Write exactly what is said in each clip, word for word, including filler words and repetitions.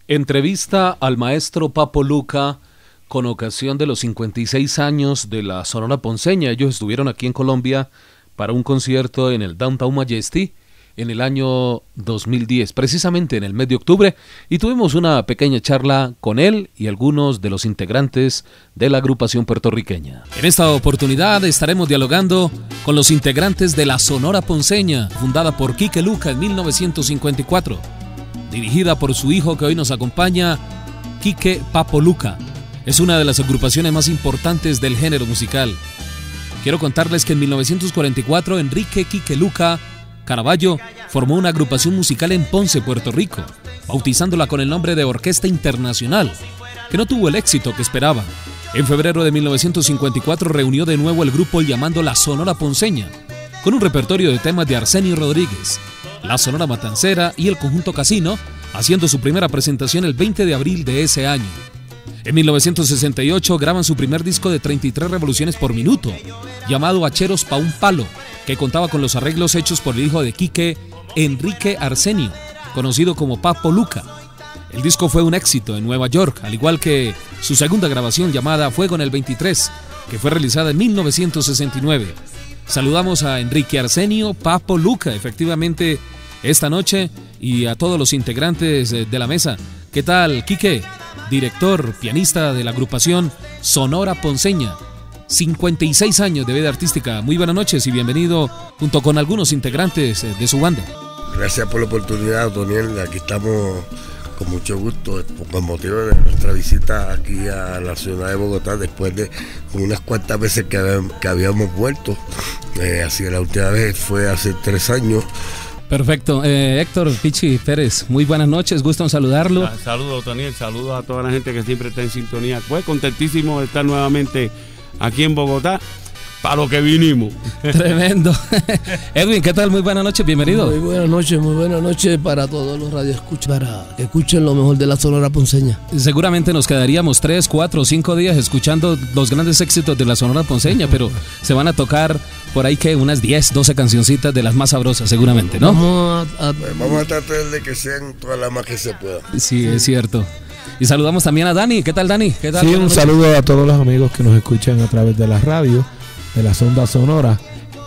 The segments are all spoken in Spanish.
Entrevista al maestro Papo Luca con ocasión de los cincuenta y seis años de la Sonora Ponceña. Ellos estuvieron aquí en Colombia para un concierto en el Downtown Majesty en el año dos mil diez, precisamente en el mes de octubre, y tuvimos una pequeña charla con él y algunos de los integrantes de la agrupación puertorriqueña. En esta oportunidad estaremos dialogando con los integrantes de la Sonora Ponceña, fundada por Quique Luca en mil novecientos cincuenta y cuatro, dirigida por su hijo que hoy nos acompaña, Quique Papo Luca. Es una de las agrupaciones más importantes del género musical. Quiero contarles que en mil novecientos cuarenta y cuatro Enrique Quique Luca Caraballo formó una agrupación musical en Ponce, Puerto Rico, bautizándola con el nombre de Orquesta Internacional, que no tuvo el éxito que esperaba. En febrero de mil novecientos cincuenta y cuatro reunió de nuevo el grupo llamando La Sonora Ponceña, con un repertorio de temas de Arsenio Rodríguez, La Sonora Matancera y el Conjunto Casino, haciendo su primera presentación el veinte de abril de ese año. En mil novecientos sesenta y ocho graban su primer disco de treinta y tres revoluciones por minuto, llamado Hacheros pa' un palo, que contaba con los arreglos hechos por el hijo de Quique, Enrique Arsenio, conocido como Papo Luca. El disco fue un éxito en Nueva York, al igual que su segunda grabación llamada Fuego en el veintitrés, que fue realizada en mil novecientos sesenta y nueve. Saludamos a Enrique Arsenio Papo Luca, efectivamente, esta noche, y a todos los integrantes de la mesa. ¿Qué tal, Quique? Director, pianista de la agrupación Sonora Ponceña. cincuenta y seis años de vida artística. Muy buenas noches y bienvenido junto con algunos integrantes de su banda. Gracias por la oportunidad, Toniel. Aquí estamos con mucho gusto con motivo de nuestra visita aquí a la ciudad de Bogotá después de unas cuantas veces que, habíamos, que habíamos vuelto. Eh, así que la última vez fue hace tres años. Perfecto. Eh, Héctor Pichi Pérez, muy buenas noches, gusto en saludarlo. Saludos, Toniel, saludos a toda la gente que siempre está en sintonía. Pues contentísimo de estar nuevamente aquí en Bogotá, para lo que vinimos. Tremendo. Edwin, ¿qué tal? Muy buenas noches, bienvenido. Muy buenas noches, muy buenas noches para todos los radioescuchas, para que escuchen lo mejor de la Sonora Ponceña. Seguramente nos quedaríamos tres, cuatro o cinco días escuchando los grandes éxitos de la Sonora Ponceña, pero se van a tocar por ahí que unas diez, doce cancioncitas de las más sabrosas, seguramente, ¿no? Vamos a, a, Vamos a tratar de que sean todas las más que se pueda. Sí, es cierto. Y saludamos también a Dani. ¿Qué tal, Dani? ¿Qué tal? Sí, un saludo a todos los amigos que nos escuchan a través de la radio, de la Sonda Sonora,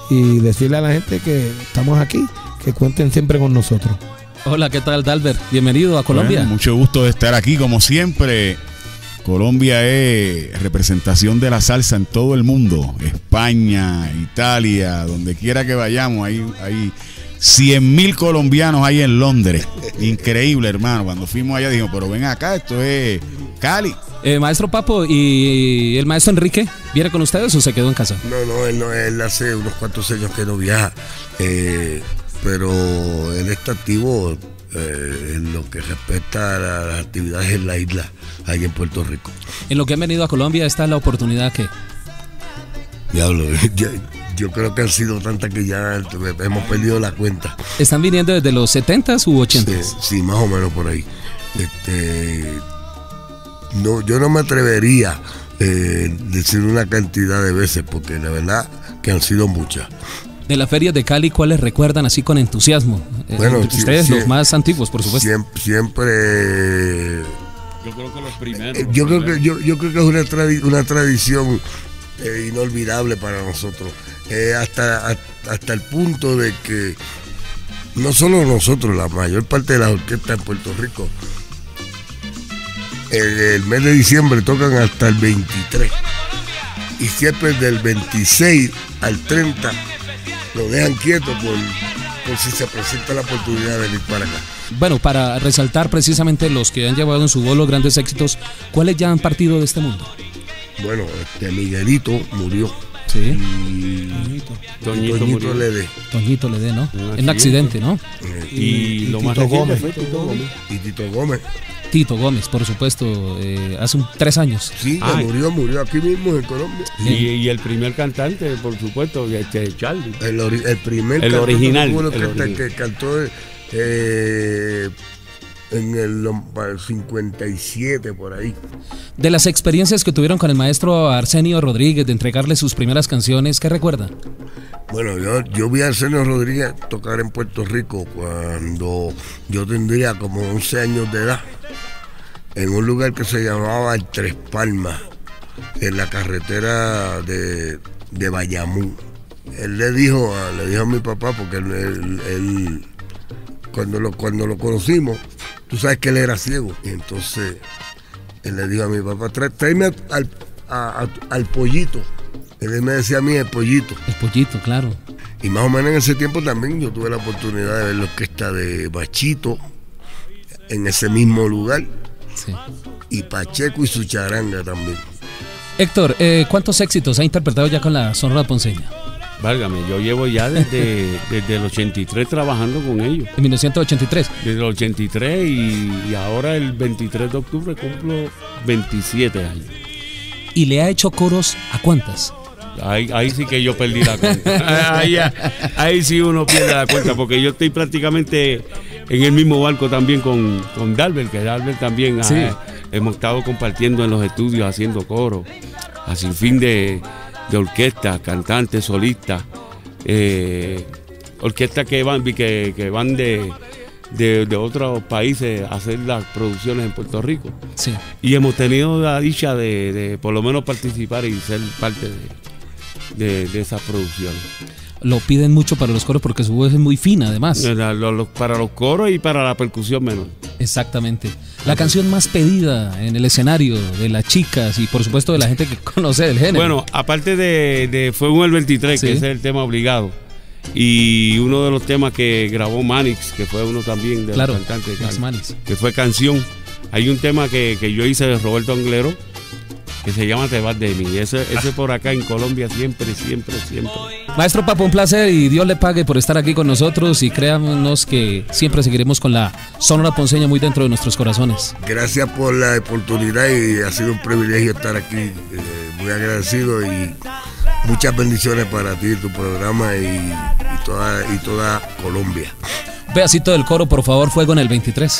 y decirle a la gente que estamos aquí, que cuenten siempre con nosotros. Hola, ¿qué tal, Dalbert? Bienvenido a Colombia. Bueno, mucho gusto de estar aquí, como siempre. Colombia es representación de la salsa en todo el mundo. España, Italia, donde quiera que vayamos, hay, hay cien mil colombianos ahí en Londres. Increíble, hermano. Cuando fuimos allá dijimos, pero ven acá, esto es Cali. Eh, maestro Papo, ¿y el maestro Enrique viene con ustedes o se quedó en casa? No, no, él, no, él hace unos cuantos años que no viaja, eh, pero él está activo eh, en lo que respecta a las actividades en la isla, ahí en Puerto Rico. En lo que han venido a Colombia, ¿esta es la oportunidad que...? Diablo, yo, yo creo que han sido tantas que ya hemos perdido la cuenta. ¿Están viniendo desde los setentas u ochentas? Sí, sí, más o menos por ahí. Este... No, yo no me atrevería a eh, decir una cantidad de veces, porque la verdad que han sido muchas. De la feria de Cali, ¿cuáles recuerdan así con entusiasmo? Bueno, eh, ustedes, sí, los sí, más antiguos, por supuesto. Siempre, siempre yo creo que los primeros. Eh, yo creo que yo, yo creo que es una tradi una tradición eh, inolvidable para nosotros, eh, hasta hasta el punto de que no solo nosotros, la mayor parte de las orquestas en Puerto Rico, El, el mes de diciembre tocan hasta el veintitrés y siempre del veintiséis al treinta lo dejan quieto por, por si se presenta la oportunidad de venir para acá. Bueno, para resaltar precisamente los que han llevado en su bolo grandes éxitos, ¿cuáles ya han partido de este mundo? Bueno, este Miguelito murió. Sí. Y Toñito, Toñito Ledé. Toñito Ledé, ¿no? En un accidente, ¿no? Eh, Y, y, lo y más Tito reciente Gómez. fue Tito Gómez. Y Tito Gómez. Tito Gómez, por supuesto, eh, hace un, tres años. Sí, Ay. murió, murió aquí mismo en Colombia. Y, y el primer cantante, por supuesto, este Charlie. El, ori el primer el original, que, el que, original. que cantó eh, en el cincuenta y siete, por ahí. De las experiencias que tuvieron con el maestro Arsenio Rodríguez, de entregarle sus primeras canciones, ¿qué recuerdan? Bueno, yo, yo vi a Arsenio Rodríguez tocar en Puerto Rico cuando yo tendría como once años de edad. en un lugar que se llamaba el Tres Palmas, en la carretera de, de Bayamón. Él le dijo, a, le dijo a mi papá, porque él, él, él cuando, lo, cuando lo conocimos, tú sabes que él era ciego. Y entonces él le dijo a mi papá, tráeme al, a, a, al pollito. Él me decía a mí el pollito. El pollito, claro. Y más o menos en ese tiempo también yo tuve la oportunidad de ver la orquesta de Bachito en ese mismo lugar. Sí. Y Pacheco y su charanga también. Héctor, eh, ¿cuántos éxitos ha interpretado ya con la Sonora Ponceña? Válgame, yo llevo ya desde, desde el ochenta y tres trabajando con ellos. En mil novecientos ochenta y tres. Desde el ochenta y tres y, y ahora el veintitrés de octubre cumplo veintisiete años. ¿Y le ha hecho coros a cuántas? Ahí, ahí sí que yo perdí la cuenta. Ahí, ahí sí uno pierde la cuenta, porque yo estoy prácticamente en el mismo barco también con, con Dalbert, que Dalbert también sí. ha, hemos estado compartiendo en los estudios, haciendo coro, a sin fin de, de orquestas, cantantes, solistas, eh, orquestas que van, que, que van de, de, de otros países a hacer las producciones en Puerto Rico. Sí. Y hemos tenido la dicha de, de por lo menos participar y ser parte de, de, de esas producciones. Lo piden mucho para los coros porque su voz es muy fina, además. La, lo, lo, para los coros y para la percusión menor. Exactamente. La canción más pedida en el escenario de las chicas y por supuesto de la gente que conoce del género. Bueno, aparte de, de Fuego en el veintitrés, sí, que ese es el tema obligado, y uno de los temas que grabó Manix, que fue uno también de claro, los cantantes, Max Manix, que fue Canción. Hay un tema que, que yo hice de Roberto Anglero, que se llama Te vas de mí. Ese, ese por acá en Colombia siempre, siempre, siempre. Maestro Papo, un placer y Dios le pague por estar aquí con nosotros y créanos que siempre seguiremos con la Sonora Ponceña muy dentro de nuestros corazones. Gracias por la oportunidad y ha sido un privilegio estar aquí, eh, muy agradecido y muchas bendiciones para ti, tu programa y, y, toda, y toda Colombia. Un pedacito del coro, por favor, Fuego en el veintitrés.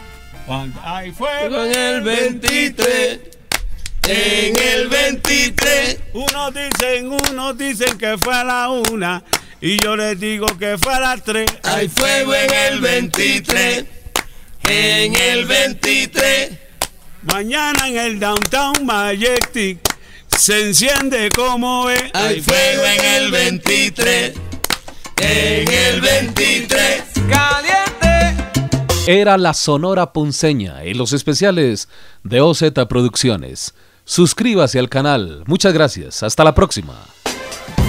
Hay fuego en el veintitrés. En el veintitrés, unos dicen, unos dicen que fue a la una y yo les digo que fue a las tres. Hay fuego en el veintitrés, en el veintitrés. Mañana en el Downtown Majestic se enciende como es. Hay fuego en el veintitrés, en el veintitrés. Caliente. Era la Sonora Ponceña en los especiales de O Z Producciones. Suscríbase al canal. Muchas gracias. Hasta la próxima.